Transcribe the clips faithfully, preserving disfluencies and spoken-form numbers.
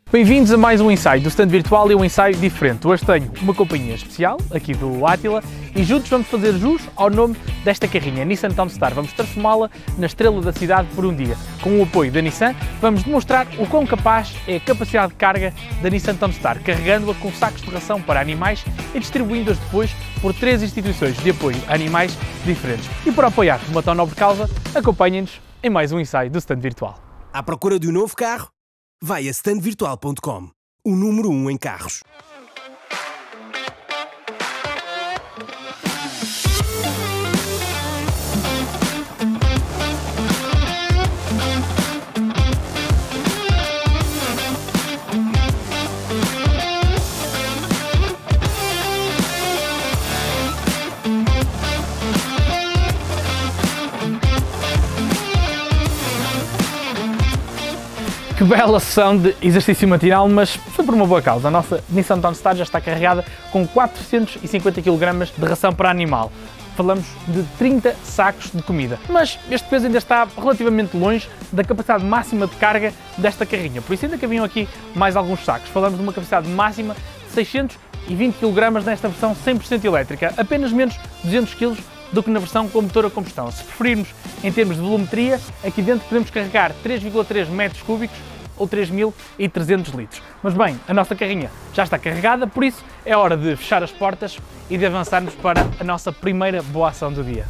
Bem-vindos a mais um ensaio do stand virtual e um ensaio diferente. Hoje tenho uma companhia especial, aqui do Átila, e juntos vamos fazer jus ao nome desta carrinha, a Nissan Townstar. Vamos transformá-la na estrela da cidade por um dia. Com o apoio da Nissan, vamos demonstrar o quão capaz é a capacidade de carga da Nissan Townstar, carregando-a com sacos de ração para animais e distribuindo-as depois por três instituições de apoio a animais diferentes. E para apoiar uma tão nobre causa, acompanhem-nos em mais um ensaio do stand virtual. À procura de um novo carro? Vai a stand virtual ponto com, o número um em carros. Que bela sessão de exercício matinal, mas foi por uma boa causa. A nossa Nissan Townstar já está carregada com quatrocentos e cinquenta quilogramas de ração para animal. Falamos de trinta sacos de comida. Mas este peso ainda está relativamente longe da capacidade máxima de carga desta carrinha. Por isso ainda que haviam aqui mais alguns sacos. Falamos de uma capacidade máxima de seiscentos e vinte quilogramas nesta versão cem por cento elétrica. Apenas menos duzentos quilos do que na versão com motor a combustão. Se preferirmos em termos de volumetria, aqui dentro podemos carregar três vírgula três metros cúbicos ou três mil e trezentos litros. Mas bem, a nossa carrinha já está carregada, por isso é hora de fechar as portas e de avançarmos para a nossa primeira boa ação do dia.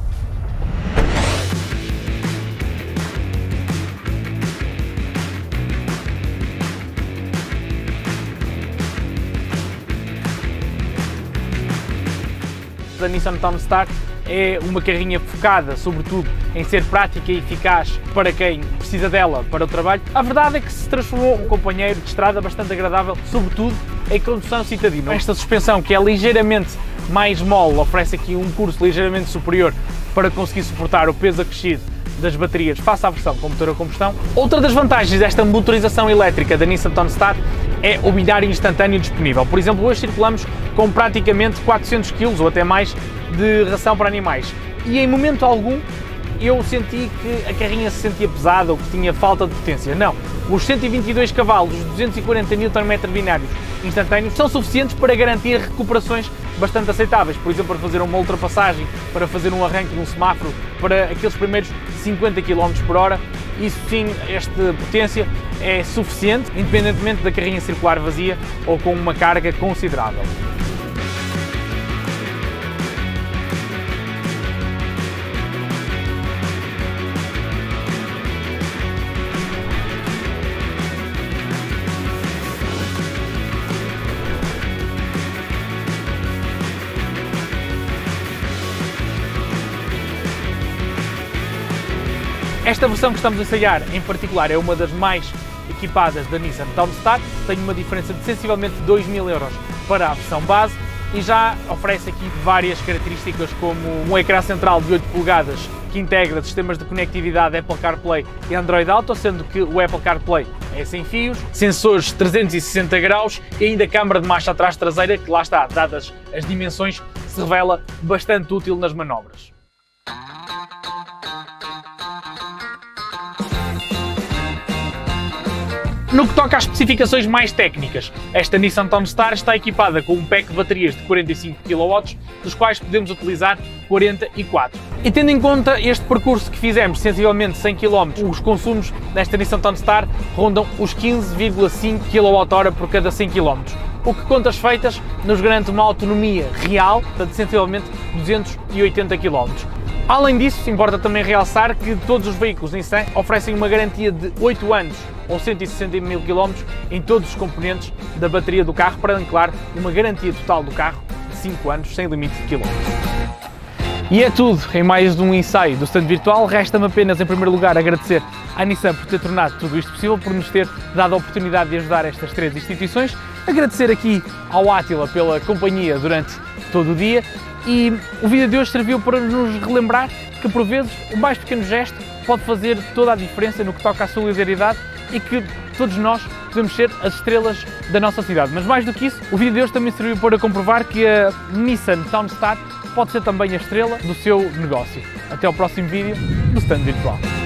A Nissan Townstar é uma carrinha focada, sobretudo, em ser prática e eficaz para quem precisa dela para o trabalho. A verdade é que se transformou um companheiro de estrada bastante agradável, sobretudo em condução citadina. Esta suspensão, que é ligeiramente mais mole, oferece aqui um curso ligeiramente superior para conseguir suportar o peso acrescido das baterias face à versão com motor a combustão. Outra das vantagens desta motorização elétrica da Nissan Townstar é o binário instantâneo disponível. Por exemplo, hoje circulamos com praticamente quatrocentos quilos ou até mais de ração para animais e em momento algum eu senti que a carrinha se sentia pesada ou que tinha falta de potência. Não, os cento e vinte e dois cavalos, os duzentos e quarenta newton metros binários instantâneos são suficientes para garantir recuperações bastante aceitáveis. Por exemplo, para fazer uma ultrapassagem, para fazer um arranque de um semáforo, para aqueles primeiros cinquenta quilómetros por hora. Isso sim, esta potência é suficiente, independentemente da carrinha circular vazia ou com uma carga considerável. Esta versão que estamos a ensaiar, em particular, é uma das mais equipadas da Nissan Townstar, tem uma diferença de sensivelmente dois mil euros para a versão base e já oferece aqui várias características como um ecrã central de oito polegadas que integra sistemas de conectividade Apple CarPlay e Android Auto, sendo que o Apple CarPlay é sem fios, sensores trezentos e sessenta graus e ainda câmara de marcha atrás traseira que lá está, dadas as dimensões, se revela bastante útil nas manobras. No que toca às especificações mais técnicas, esta Nissan Townstar está equipada com um pack de baterias de quarenta e cinco quilowatts, dos quais podemos utilizar quarenta e quatro. E tendo em conta este percurso que fizemos, sensivelmente cem quilómetros, os consumos desta Nissan Townstar rondam os quinze vírgula cinco quilowatts-hora por cada cem quilómetros, o que, contas feitas, nos garante uma autonomia real, de sensivelmente duzentos e oitenta quilómetros. Além disso, importa também realçar que todos os veículos Nissan oferecem uma garantia de oito anos ou cento e sessenta mil quilómetros em todos os componentes da bateria do carro, para anclar uma garantia total do carro de cinco anos sem limite de quilómetros. E é tudo em mais um ensaio do stand virtual. Resta-me apenas, em primeiro lugar, agradecer à Nissan por ter tornado tudo isto possível, por nos ter dado a oportunidade de ajudar estas três instituições. Agradecer aqui ao Átila pela companhia durante todo o dia. E o vídeo de hoje serviu para nos relembrar que, por vezes, o mais pequeno gesto pode fazer toda a diferença no que toca à solidariedade e que todos nós podemos ser as estrelas da nossa cidade. Mas mais do que isso, o vídeo de hoje também serviu para comprovar que a Nissan Townstar pode ser também a estrela do seu negócio. Até ao próximo vídeo do Stand Virtual.